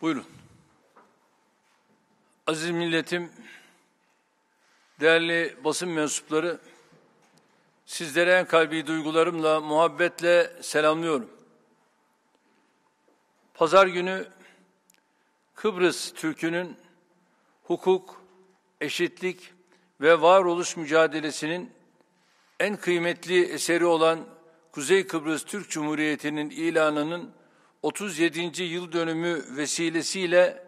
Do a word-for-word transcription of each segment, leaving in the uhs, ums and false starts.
Buyurun. Aziz milletim, değerli basın mensupları, sizlere en kalbi duygularımla, muhabbetle selamlıyorum. Pazar günü Kıbrıs Türk'ünün hukuk, eşitlik ve varoluş mücadelesinin en kıymetli eseri olan Kuzey Kıbrıs Türk Cumhuriyeti'nin ilanının otuz yedinci yıl dönümü vesilesiyle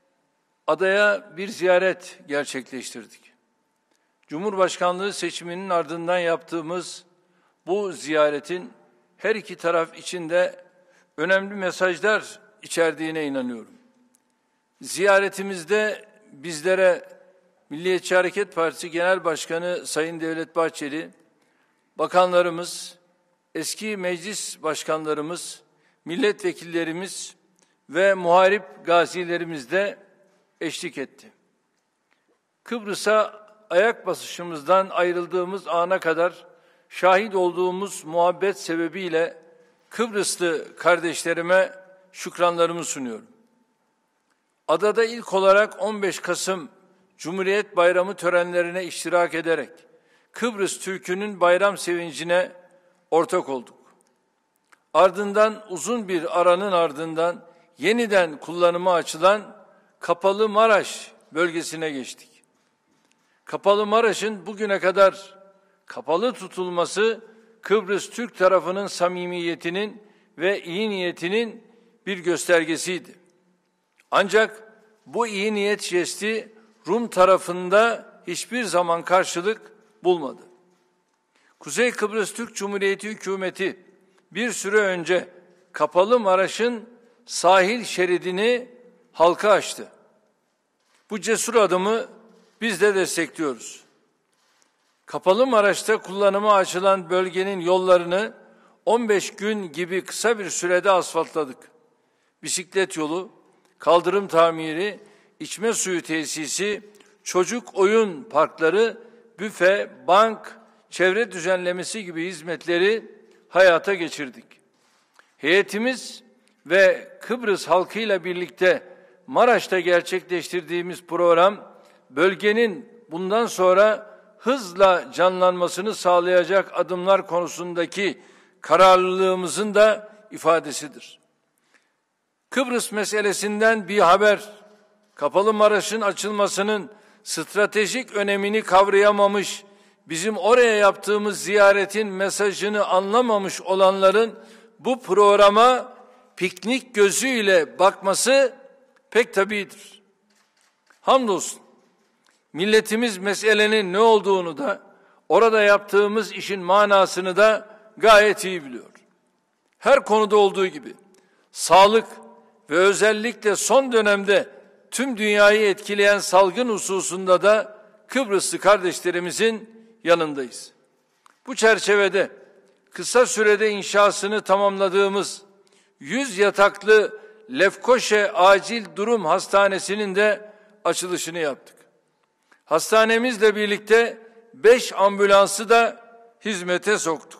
adaya bir ziyaret gerçekleştirdik. Cumhurbaşkanlığı seçiminin ardından yaptığımız bu ziyaretin her iki taraf için de önemli mesajlar içerdiğine inanıyorum. Ziyaretimizde bizlere Milliyetçi Hareket Partisi Genel Başkanı Sayın Devlet Bahçeli, bakanlarımız, eski meclis başkanlarımız, milletvekillerimiz ve muharip gazilerimiz de eşlik etti. Kıbrıs'a ayak basışımızdan ayrıldığımız ana kadar şahit olduğumuz muhabbet sebebiyle Kıbrıslı kardeşlerime şükranlarımı sunuyorum. Adada ilk olarak on beş Kasım Cumhuriyet Bayramı törenlerine iştirak ederek Kıbrıs Türk'ünün bayram sevincine ortak olduk. Ardından uzun bir aranın ardından yeniden kullanıma açılan Kapalı Maraş bölgesine geçtik. Kapalı Maraş'ın bugüne kadar kapalı tutulması Kıbrıs Türk tarafının samimiyetinin ve iyi niyetinin bir göstergesiydi. Ancak bu iyi niyet jesti Rum tarafında hiçbir zaman karşılık bulmadı. Kuzey Kıbrıs Türk Cumhuriyeti hükümeti bir süre önce Kapalı Maraş'ın sahil şeridini halka açtı. Bu cesur adımı biz de destekliyoruz. Kapalı Maraş'ta kullanıma açılan bölgenin yollarını on beş gün gibi kısa bir sürede asfaltladık. Bisiklet yolu, kaldırım tamiri, içme suyu tesisi, çocuk oyun parkları, büfe, bank, çevre düzenlemesi gibi hizmetleri hayata geçirdik. Heyetimiz ve Kıbrıs halkıyla birlikte Maraş'ta gerçekleştirdiğimiz program, bölgenin bundan sonra hızla canlanmasını sağlayacak adımlar konusundaki kararlılığımızın da ifadesidir. Kıbrıs meselesinden bir haber, Kapalı Maraş'ın açılmasının stratejik önemini kavrayamamış, bizim oraya yaptığımız ziyaretin mesajını anlamamış olanların bu programa piknik gözüyle bakması pek tabidir. Hamdolsun, milletimiz meselenin ne olduğunu da, orada yaptığımız işin manasını da gayet iyi biliyor. Her konuda olduğu gibi, sağlık ve özellikle son dönemde tüm dünyayı etkileyen salgın hususunda da Kıbrıslı kardeşlerimizin yanındayız. Bu çerçevede kısa sürede inşasını tamamladığımız yüz yataklı Lefkoşe Acil Durum Hastanesi'nin de açılışını yaptık. Hastanemizle birlikte beş ambulansı da hizmete soktuk.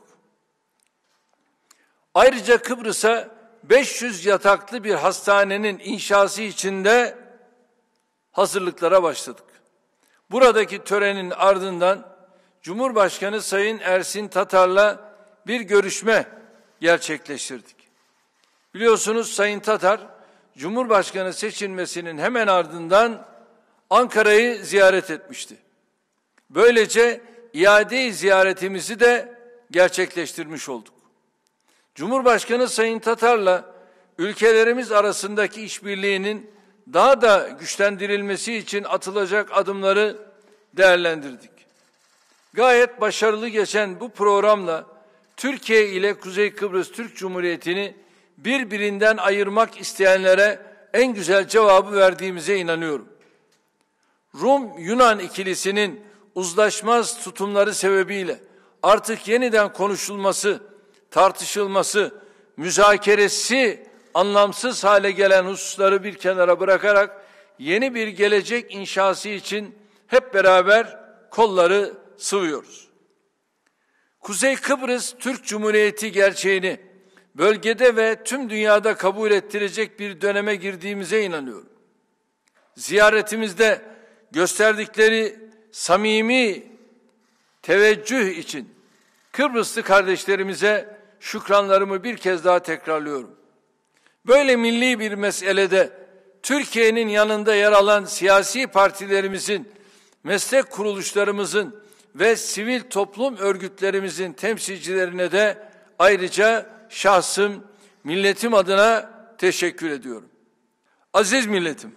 Ayrıca Kıbrıs'a beş yüz yataklı bir hastanenin inşası için de hazırlıklara başladık. Buradaki törenin ardından Cumhurbaşkanı Sayın Ersin Tatar'la bir görüşme gerçekleştirdik. Biliyorsunuz Sayın Tatar, Cumhurbaşkanı seçilmesinin hemen ardından Ankara'yı ziyaret etmişti. Böylece iade ziyaretimizi de gerçekleştirmiş olduk. Cumhurbaşkanı Sayın Tatar'la ülkelerimiz arasındaki işbirliğinin daha da güçlendirilmesi için atılacak adımları değerlendirdik. Gayet başarılı geçen bu programla Türkiye ile Kuzey Kıbrıs Türk Cumhuriyeti'ni birbirinden ayırmak isteyenlere en güzel cevabı verdiğimize inanıyorum. Rum-Yunan ikilisinin uzlaşmaz tutumları sebebiyle artık yeniden konuşulması, tartışılması, müzakeresi anlamsız hale gelen hususları bir kenara bırakarak yeni bir gelecek inşası için hep beraber kolları sıvıyoruz. Kuzey Kıbrıs Türk Cumhuriyeti gerçeğini bölgede ve tüm dünyada kabul ettirecek bir döneme girdiğimize inanıyorum. Ziyaretimizde gösterdikleri samimi teveccüh için Kıbrıslı kardeşlerimize şükranlarımı bir kez daha tekrarlıyorum. Böyle milli bir meselede Türkiye'nin yanında yer alan siyasi partilerimizin, meslek kuruluşlarımızın ve sivil toplum örgütlerimizin temsilcilerine de ayrıca şahsım, milletim adına teşekkür ediyorum. Aziz milletim,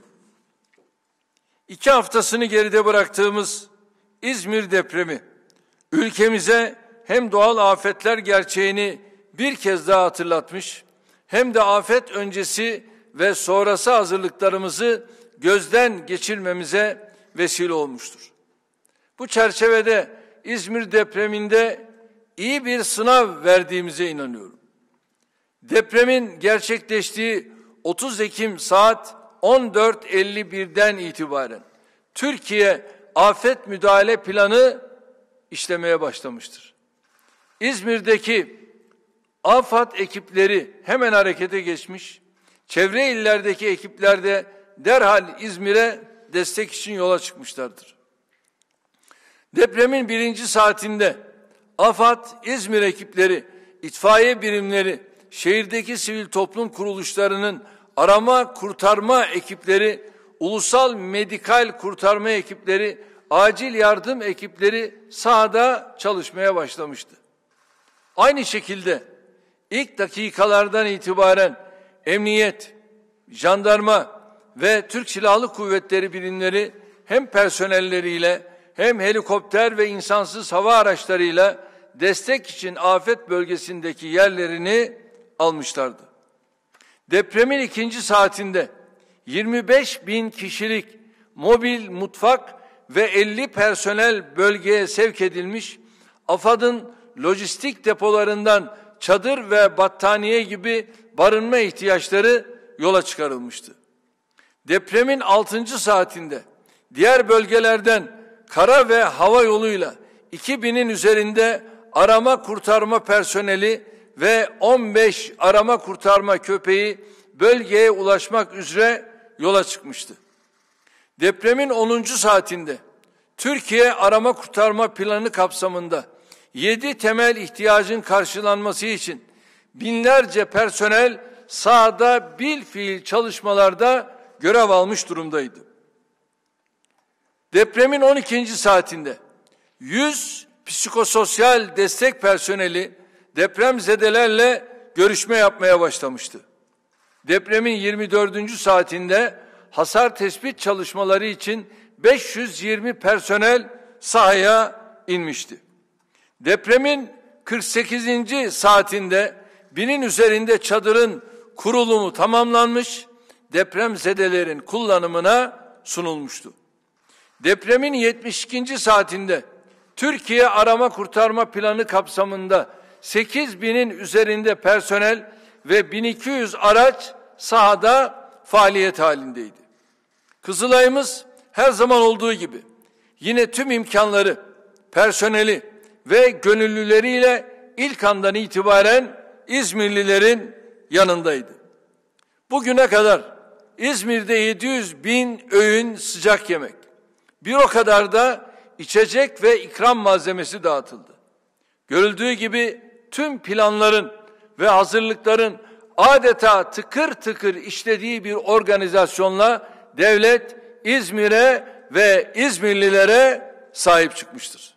iki haftasını geride bıraktığımız İzmir depremi, ülkemize hem doğal afetler gerçeğini bir kez daha hatırlatmış, hem de afet öncesi ve sonrası hazırlıklarımızı gözden geçirmemize vesile olmuştur. Bu çerçevede İzmir depreminde iyi bir sınav verdiğimize inanıyorum. Depremin gerçekleştiği otuz Ekim saat on dört elli bir'den itibaren Türkiye afet müdahale planı işlemeye başlamıştır. İzmir'deki AFAD ekipleri hemen harekete geçmiş, çevre illerdeki ekipler de derhal İzmir'e destek için yola çıkmışlardır. Depremin birinci saatinde AFAD, İzmir ekipleri, itfaiye birimleri, şehirdeki sivil toplum kuruluşlarının arama kurtarma ekipleri, ulusal medikal kurtarma ekipleri, acil yardım ekipleri sahada çalışmaya başlamıştı. Aynı şekilde ilk dakikalardan itibaren emniyet, jandarma ve Türk Silahlı Kuvvetleri birimleri hem personelleriyle hem helikopter ve insansız hava araçlarıyla destek için afet bölgesindeki yerlerini almışlardı. Depremin ikinci saatinde yirmi beş bin kişilik mobil mutfak ve elli personel bölgeye sevk edilmiş, AFAD'ın lojistik depolarından çadır ve battaniye gibi barınma ihtiyaçları yola çıkarılmıştı. Depremin altıncı saatinde diğer bölgelerden kara ve hava yoluyla iki binin üzerinde arama kurtarma personeli ve on beş arama kurtarma köpeği bölgeye ulaşmak üzere yola çıkmıştı. Depremin onuncu saatinde Türkiye arama kurtarma planı kapsamında yedi temel ihtiyacın karşılanması için binlerce personel sahada bilfiil çalışmalarda görev almış durumdaydı. Depremin on ikinci saatinde yüz psikososyal destek personeli depremzedelerle görüşme yapmaya başlamıştı. Depremin yirmi dördüncü saatinde hasar tespit çalışmaları için beş yüz yirmi personel sahaya inmişti. Depremin kırk sekizinci saatinde binin üzerinde çadırın kurulumu tamamlanmış, depremzedelerin kullanımına sunulmuştu. Depremin yetmiş ikinci saatinde Türkiye arama kurtarma planı kapsamında sekiz binin üzerinde personel ve bin iki yüz araç sahada faaliyet halindeydi. Kızılay'ımız her zaman olduğu gibi yine tüm imkanları, personeli ve gönüllüleriyle ilk andan itibaren İzmirlilerin yanındaydı. Bugüne kadar İzmir'de yedi yüz bin öğün sıcak yemek, bir o kadar da içecek ve ikram malzemesi dağıtıldı. Görüldüğü gibi tüm planların ve hazırlıkların adeta tıkır tıkır işlediği bir organizasyonla devlet İzmir'e ve İzmirlilere sahip çıkmıştır.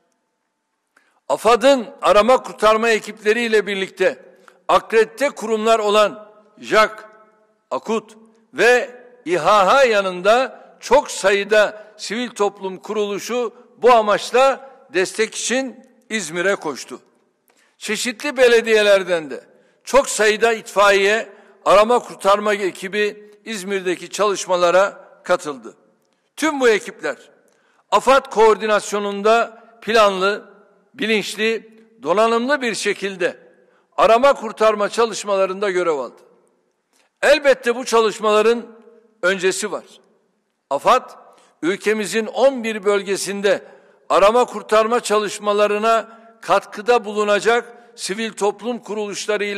AFAD'ın arama kurtarma ekipleriyle birlikte akredite kurumlar olan JAK, AKUT ve İHA yanında çok sayıda sivil toplum kuruluşu bu amaçla destek için İzmir'e koştu. Çeşitli belediyelerden de çok sayıda itfaiye, arama kurtarma ekibi İzmir'deki çalışmalara katıldı. Tüm bu ekipler AFAD koordinasyonunda planlı, bilinçli, donanımlı bir şekilde arama kurtarma çalışmalarında görev aldı. Elbette bu çalışmaların öncesi var. AFAD, ülkemizin on bir bölgesinde arama kurtarma çalışmalarına katkıda bulunacak sivil toplum kuruluşlarıyla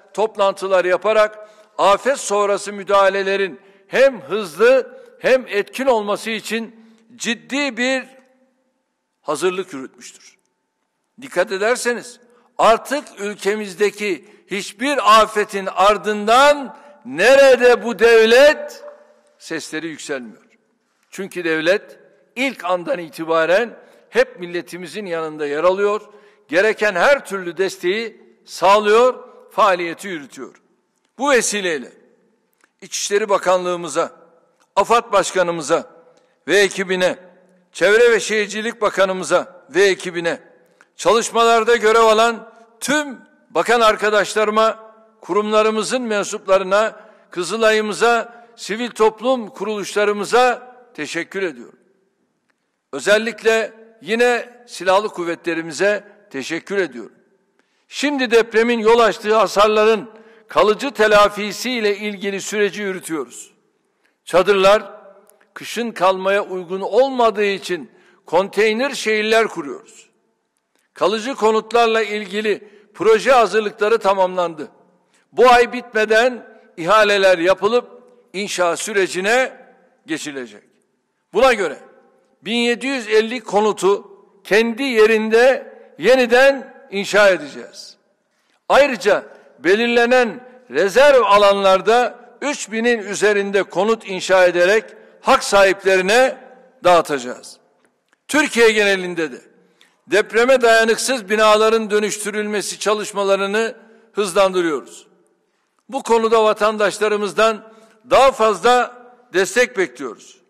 toplantılar yaparak afet sonrası müdahalelerin hem hızlı hem etkin olması için ciddi bir hazırlık yürütmüştür. Dikkat ederseniz artık ülkemizdeki hiçbir afetin ardından nerede bu devlet sesleri yükselmiyor. Çünkü devlet ilk andan itibaren hep milletimizin yanında yer alıyor, gereken her türlü desteği sağlıyor, faaliyeti yürütüyor. Bu vesileyle İçişleri Bakanlığımıza, AFAD Başkanımıza ve ekibine, Çevre ve Şehircilik Bakanımıza ve ekibine, çalışmalarda görev alan tüm bakan arkadaşlarıma, kurumlarımızın mensuplarına, Kızılay'ımıza, sivil toplum kuruluşlarımıza teşekkür ediyorum. Özellikle yine silahlı kuvvetlerimize teşekkür ediyorum. Şimdi depremin yol açtığı hasarların kalıcı telafisiyle ilgili süreci yürütüyoruz. Çadırlar kışın kalmaya uygun olmadığı için konteyner şehirler kuruyoruz. Kalıcı konutlarla ilgili proje hazırlıkları tamamlandı. Bu ay bitmeden ihaleler yapılıp inşa sürecine geçilecek. Buna göre bin yedi yüz elli konutu kendi yerinde yeniden inşa edeceğiz. Ayrıca belirlenen rezerv alanlarda üç binin üzerinde konut inşa ederek hak sahiplerine dağıtacağız. Türkiye genelinde de depreme dayanıksız binaların dönüştürülmesi çalışmalarını hızlandırıyoruz. Bu konuda vatandaşlarımızdan daha fazla destek bekliyoruz.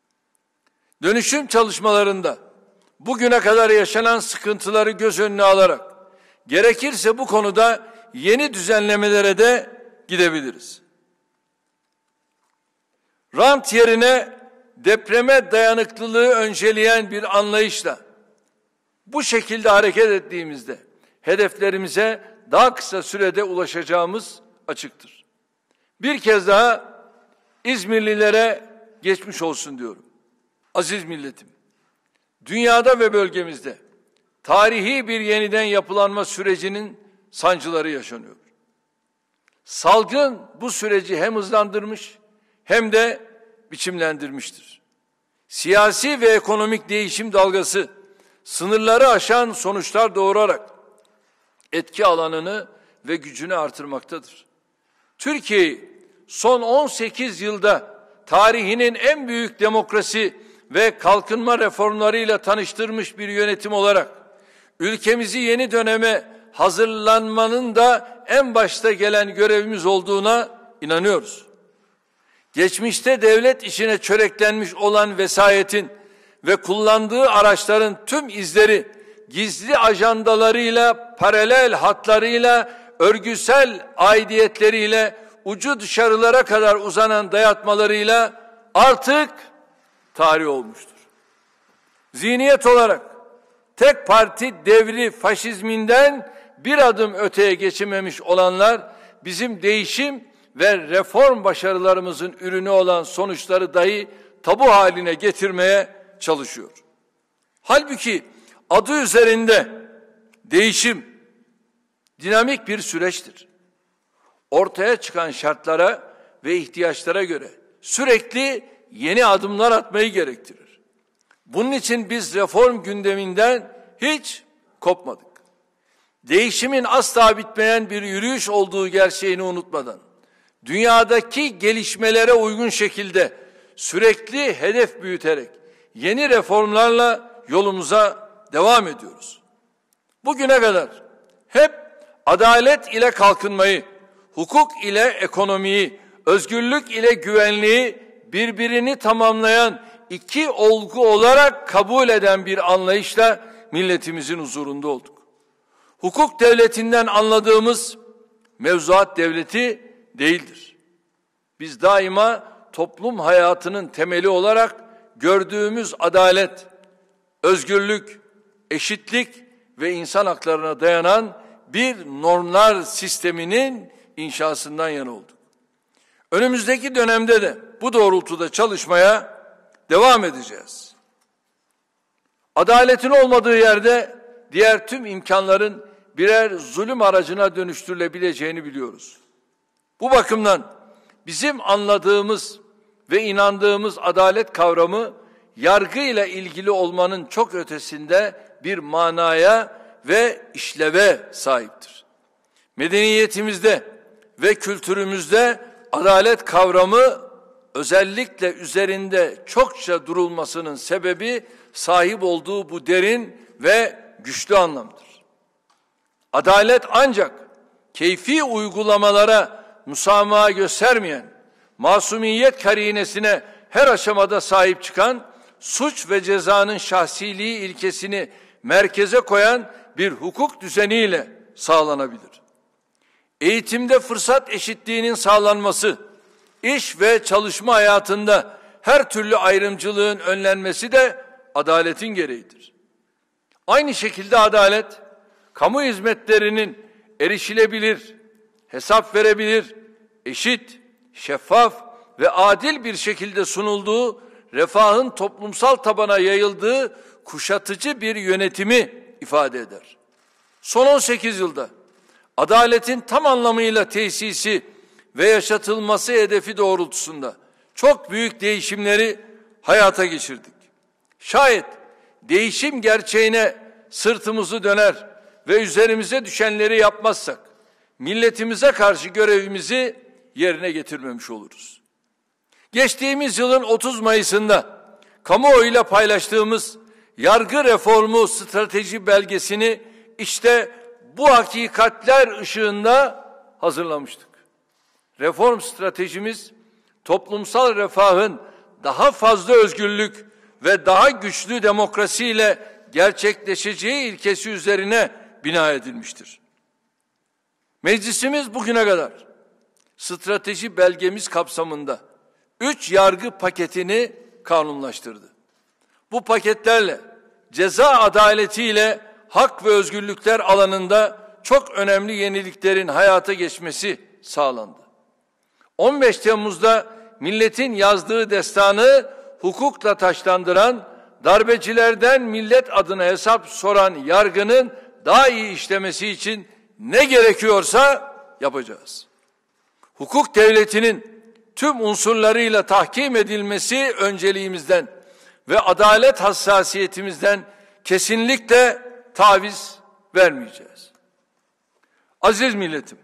Dönüşüm çalışmalarında bugüne kadar yaşanan sıkıntıları göz önüne alarak gerekirse bu konuda yeni düzenlemelere de gidebiliriz. Rant yerine depreme dayanıklılığı önceleyen bir anlayışla bu şekilde hareket ettiğimizde hedeflerimize daha kısa sürede ulaşacağımız açıktır. Bir kez daha İzmirlilere geçmiş olsun diyorum. Aziz milletim, dünyada ve bölgemizde tarihi bir yeniden yapılanma sürecinin sancıları yaşanıyor. Salgın bu süreci hem hızlandırmış hem de biçimlendirmiştir. Siyasi ve ekonomik değişim dalgası sınırları aşan sonuçlar doğurarak etki alanını ve gücünü artırmaktadır. Türkiye'yi son on sekiz yılda tarihinin en büyük demokrasi ve kalkınma reformlarıyla tanıştırmış bir yönetim olarak ülkemizi yeni döneme hazırlanmanın da en başta gelen görevimiz olduğuna inanıyoruz. Geçmişte devlet işine çöreklenmiş olan vesayetin ve kullandığı araçların tüm izleri gizli ajandalarıyla, paralel hatlarıyla, örgüsel aidiyetleriyle, ucu dışarılara kadar uzanan dayatmalarıyla artık tarih olmuştur. Zihniyet olarak tek parti devri faşizminden bir adım öteye geçememiş olanlar bizim değişim ve reform başarılarımızın ürünü olan sonuçları dahi tabu haline getirmeye çalışıyor. Halbuki adı üzerinde değişim dinamik bir süreçtir. Ortaya çıkan şartlara ve ihtiyaçlara göre sürekli yeni adımlar atmayı gerektirir. Bunun için biz reform gündeminden hiç kopmadık. Değişimin asla bitmeyen bir yürüyüş olduğu gerçeğini unutmadan, dünyadaki gelişmelere uygun şekilde sürekli hedef büyüterek yeni reformlarla yolumuza devam ediyoruz. Bugüne kadar hep adalet ile kalkınmayı, hukuk ile ekonomiyi, özgürlük ile güvenliği birbirini tamamlayan iki olgu olarak kabul eden bir anlayışla milletimizin huzurunda olduk. Hukuk devletinden anladığımız mevzuat devleti değildir. Biz daima toplum hayatının temeli olarak gördüğümüz adalet, özgürlük, eşitlik ve insan haklarına dayanan bir normlar sisteminin inşasından yana olduk. Önümüzdeki dönemde de bu doğrultuda çalışmaya devam edeceğiz. Adaletin olmadığı yerde diğer tüm imkanların birer zulüm aracına dönüştürülebileceğini biliyoruz. Bu bakımdan bizim anladığımız ve inandığımız adalet kavramı yargıyla ilgili olmanın çok ötesinde bir manaya ve işleve sahiptir. Medeniyetimizde ve kültürümüzde adalet kavramı özellikle üzerinde çokça durulmasının sebebi sahip olduğu bu derin ve güçlü anlamdır. Adalet ancak keyfi uygulamalara musamaha göstermeyen, masumiyet karinesine her aşamada sahip çıkan, suç ve cezanın şahsiliği ilkesini merkeze koyan bir hukuk düzeniyle sağlanabilir. Eğitimde fırsat eşitliğinin sağlanması, iş ve çalışma hayatında her türlü ayrımcılığın önlenmesi de adaletin gereğidir. Aynı şekilde adalet, kamu hizmetlerinin erişilebilir, hesap verebilir, eşit, şeffaf ve adil bir şekilde sunulduğu, refahın toplumsal tabana yayıldığı kuşatıcı bir yönetimi ifade eder. Son on sekiz yılda adaletin tam anlamıyla tesisi ve yaşatılması hedefi doğrultusunda çok büyük değişimleri hayata geçirdik. Şayet değişim gerçeğine sırtımızı döner ve üzerimize düşenleri yapmazsak, milletimize karşı görevimizi yerine getirmemiş oluruz. Geçtiğimiz yılın otuz Mayıs'ında kamuoyuyla paylaştığımız yargı reformu strateji belgesini işte bu hakikatler ışığında hazırlamıştık. Reform stratejimiz toplumsal refahın daha fazla özgürlük ve daha güçlü demokrasiyle gerçekleşeceği ilkesi üzerine bina edilmiştir. Meclisimiz bugüne kadar strateji belgemiz kapsamında üç yargı paketini kanunlaştırdı. Bu paketlerle ceza adaletiyle hak ve özgürlükler alanında çok önemli yeniliklerin hayata geçmesi sağlandı. on beş Temmuz'da milletin yazdığı destanı hukukla taşlandıran, darbecilerden millet adına hesap soran yargının daha iyi işlemesi için ne gerekiyorsa yapacağız. Hukuk devletinin tüm unsurlarıyla tahkim edilmesi önceliğimizden ve adalet hassasiyetimizden kesinlikle taviz vermeyeceğiz. Aziz milletim,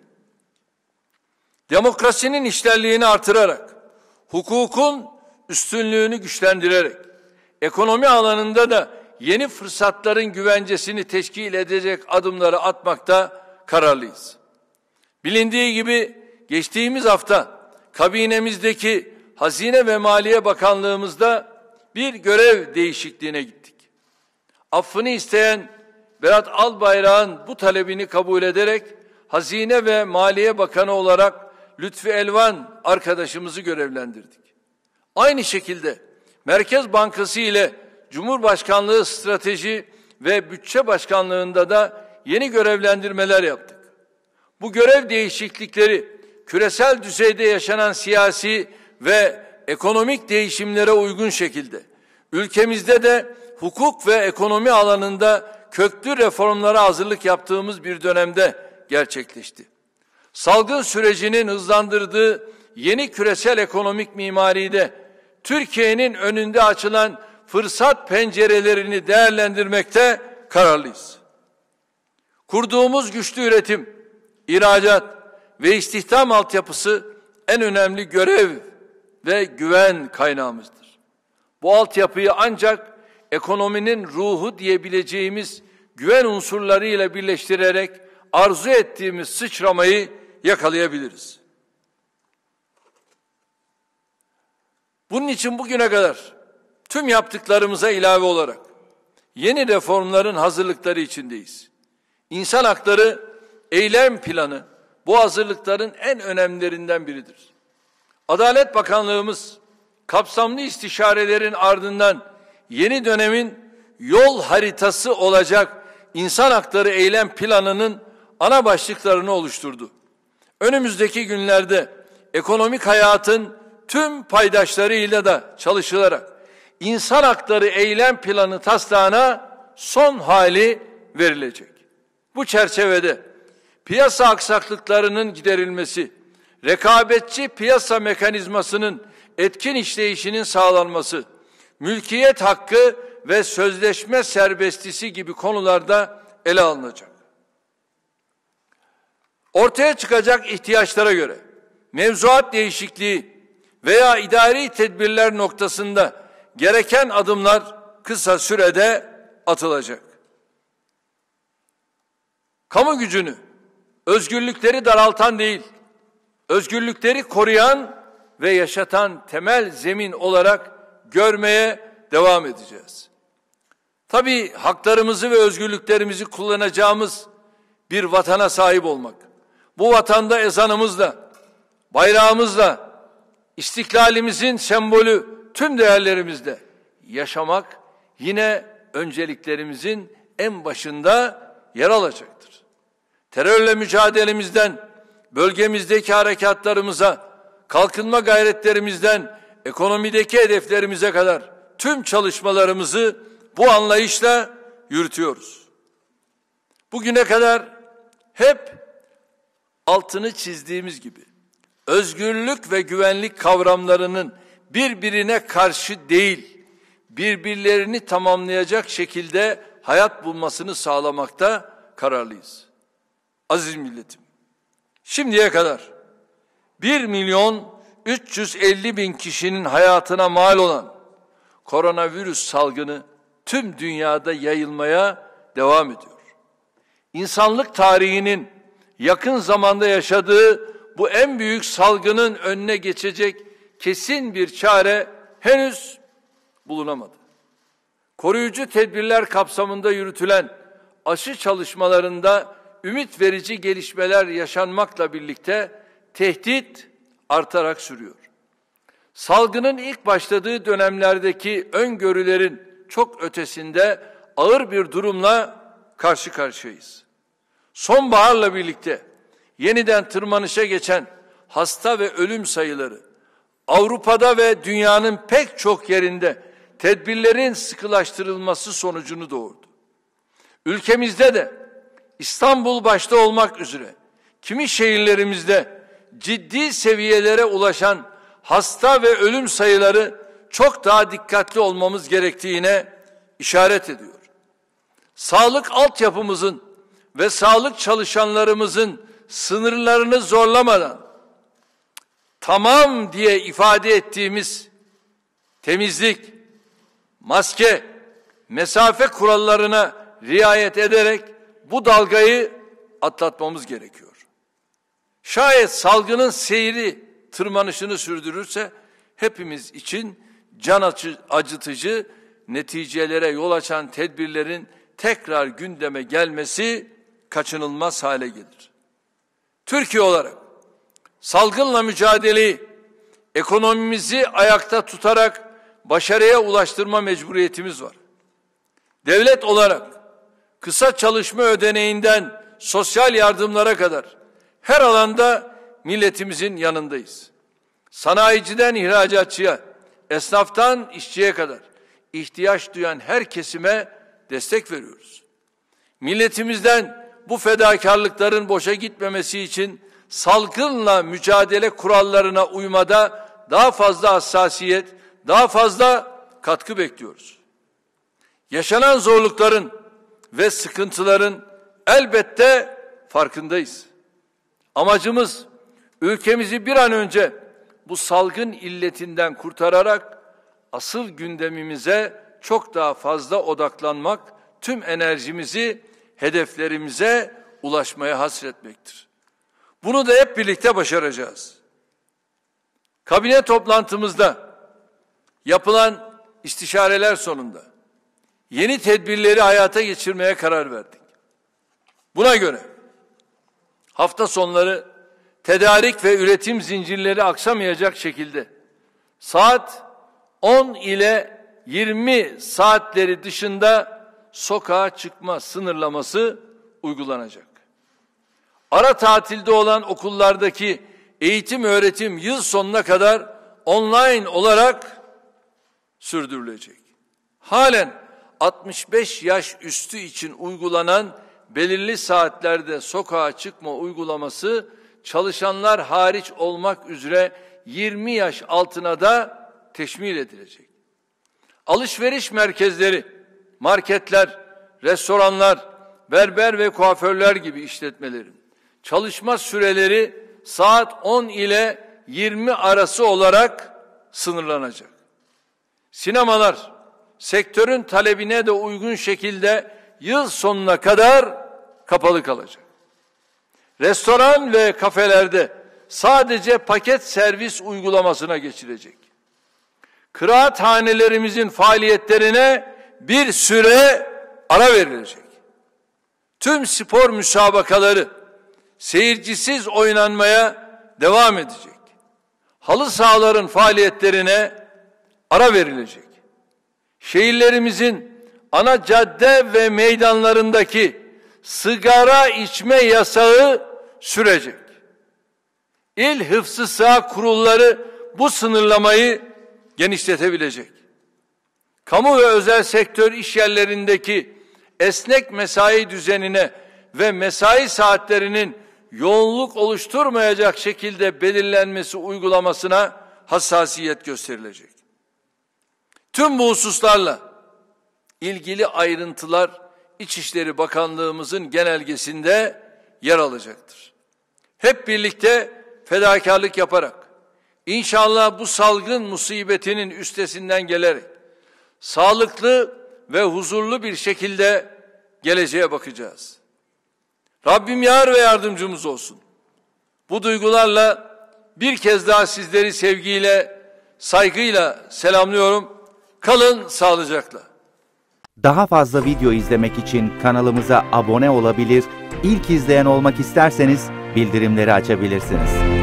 demokrasinin işlerliğini artırarak, hukukun üstünlüğünü güçlendirerek, ekonomi alanında da yeni fırsatların güvencesini teşkil edecek adımları atmakta kararlıyız. Bilindiği gibi geçtiğimiz hafta kabinemizdeki Hazine ve Maliye Bakanlığımızda bir görev değişikliğine gittik. Affını isteyen Berat Albayrak'ın bu talebini kabul ederek Hazine ve Maliye Bakanı olarak Lütfi Elvan arkadaşımızı görevlendirdik. Aynı şekilde Merkez Bankası ile Cumhurbaşkanlığı Strateji ve Bütçe Başkanlığı'nda da yeni görevlendirmeler yaptık. Bu görev değişiklikleri küresel düzeyde yaşanan siyasi ve ekonomik değişimlere uygun şekilde ülkemizde de hukuk ve ekonomi alanında köklü reformlara hazırlık yaptığımız bir dönemde gerçekleşti. Salgın sürecinin hızlandırdığı yeni küresel ekonomik mimaride Türkiye'nin önünde açılan fırsat pencerelerini değerlendirmekte kararlıyız. Kurduğumuz güçlü üretim, ihracat ve istihdam altyapısı en önemli görev ve güven kaynağımızdır. Bu altyapıyı ancak ekonominin ruhu diyebileceğimiz güven unsurlarıyla birleştirerek arzu ettiğimiz sıçramayı yakalayabiliriz. Bunun için bugüne kadar tüm yaptıklarımıza ilave olarak yeni reformların hazırlıkları içindeyiz. İnsan hakları eylem planı bu hazırlıkların en önemlilerinden biridir. Adalet Bakanlığımız kapsamlı istişarelerin ardından yeni dönemin yol haritası olacak insan hakları eylem planının ana başlıklarını oluşturdu. Önümüzdeki günlerde ekonomik hayatın tüm paydaşlarıyla da çalışılarak insan hakları eylem planı taslağına son hali verilecek. Bu çerçevede piyasa aksaklıklarının giderilmesi, rekabetçi piyasa mekanizmasının etkin işleyişinin sağlanması, mülkiyet hakkı ve sözleşme serbestisi gibi konularda ele alınacak. Ortaya çıkacak ihtiyaçlara göre mevzuat değişikliği veya idari tedbirler noktasında gereken adımlar kısa sürede atılacak. Kamu gücünü özgürlükleri daraltan değil, özgürlükleri koruyan ve yaşatan temel zemin olarak görmeye devam edeceğiz. Tabii haklarımızı ve özgürlüklerimizi kullanacağımız bir vatana sahip olmak, bu vatanda ezanımızla, bayrağımızla, istiklalimizin sembolü tüm değerlerimizle yaşamak yine önceliklerimizin en başında yer alacaktır. Terörle mücadelemizden, bölgemizdeki harekatlarımıza, kalkınma gayretlerimizden, ekonomideki hedeflerimize kadar tüm çalışmalarımızı bu anlayışla yürütüyoruz. Bugüne kadar hep altını çizdiğimiz gibi özgürlük ve güvenlik kavramlarının birbirine karşı değil, birbirlerini tamamlayacak şekilde hayat bulmasını sağlamakta kararlıyız. Aziz milletim, şimdiye kadar bir milyon üç yüz elli bin kişinin hayatına mal olan koronavirüs salgını tüm dünyada yayılmaya devam ediyor. İnsanlık tarihinin yakın zamanda yaşadığı bu en büyük salgının önüne geçecek kesin bir çare henüz bulunamadı. Koruyucu tedbirler kapsamında yürütülen aşı çalışmalarında ümit verici gelişmeler yaşanmakla birlikte tehdit artarak sürüyor. Salgının ilk başladığı dönemlerdeki öngörülerin çok ötesinde ağır bir durumla karşı karşıyayız. Sonbaharla birlikte yeniden tırmanışa geçen hasta ve ölüm sayıları Avrupa'da ve dünyanın pek çok yerinde tedbirlerin sıkılaştırılması sonucunu doğurdu. Ülkemizde de İstanbul başta olmak üzere kimi şehirlerimizde ciddi seviyelere ulaşan hasta ve ölüm sayıları çok daha dikkatli olmamız gerektiğine işaret ediyor. Sağlık altyapımızın ve sağlık çalışanlarımızın sınırlarını zorlamadan tamam diye ifade ettiğimiz temizlik, maske, mesafe kurallarına riayet ederek bu dalgayı atlatmamız gerekiyor. Şayet salgının seyri tırmanışını sürdürürse hepimiz için can acıtıcı neticelere yol açan tedbirlerin tekrar gündeme gelmesi kaçınılmaz hale gelir. Türkiye olarak salgınla mücadeleyi ekonomimizi ayakta tutarak başarıya ulaştırma mecburiyetimiz var. Devlet olarak kısa çalışma ödeneğinden sosyal yardımlara kadar her alanda milletimizin yanındayız. Sanayiciden ihracatçıya, esnaftan işçiye kadar ihtiyaç duyan her kesime destek veriyoruz. Milletimizden bu fedakarlıkların boşa gitmemesi için salgınla mücadele kurallarına uymada daha fazla hassasiyet, daha fazla katkı bekliyoruz. Yaşanan zorlukların ve sıkıntıların elbette farkındayız. Amacımız ülkemizi bir an önce bu salgın illetinden kurtararak asıl gündemimize çok daha fazla odaklanmak, tüm enerjimizi hedeflerimize ulaşmaya hasretmektir. Bunu da hep birlikte başaracağız. Kabine toplantımızda yapılan istişareler sonunda yeni tedbirleri hayata geçirmeye karar verdik. Buna göre hafta sonları tedarik ve üretim zincirleri aksamayacak şekilde saat on ile yirmi saatleri dışında sokağa çıkma sınırlaması uygulanacak. Ara tatilde olan okullardaki eğitim öğretim yıl sonuna kadar online olarak sürdürülecek. Halen altmış beş yaş üstü için uygulanan belirli saatlerde sokağa çıkma uygulaması çalışanlar hariç olmak üzere yirmi yaş altına da teşmil edilecek. Alışveriş merkezleri, marketler, restoranlar, berber ve kuaförler gibi işletmelerin çalışma süreleri saat on ile yirmi arası olarak sınırlanacak. Sinemalar, sektörün talebine de uygun şekilde yıl sonuna kadar kapalı kalacak. Restoran ve kafelerde sadece paket servis uygulamasına geçilecek. Kıraathanelerimizin faaliyetlerine bir süre ara verilecek. Tüm spor müsabakaları seyircisiz oynanmaya devam edecek. Halı sahaların faaliyetlerine ara verilecek. Şehirlerimizin ana cadde ve meydanlarındaki sigara içme yasağı sürecek. İl hıfzı sıha kurulları bu sınırlamayı genişletebilecek. Kamu ve özel sektör işyerlerindeki esnek mesai düzenine ve mesai saatlerinin yoğunluk oluşturmayacak şekilde belirlenmesi uygulamasına hassasiyet gösterilecek. Tüm bu hususlarla ilgili ayrıntılar İçişleri Bakanlığımızın genelgesinde yer alacaktır. Hep birlikte fedakarlık yaparak, İnşallah bu salgın musibetinin üstesinden gelerek, sağlıklı ve huzurlu bir şekilde geleceğe bakacağız. Rabbim yar ve yardımcımız olsun. Bu duygularla bir kez daha sizleri sevgiyle, saygıyla selamlıyorum. Kalın sağlıcakla. Daha fazla video izlemek için kanalımıza abone olabilir, ilk izleyen olmak isterseniz bildirimleri açabilirsiniz.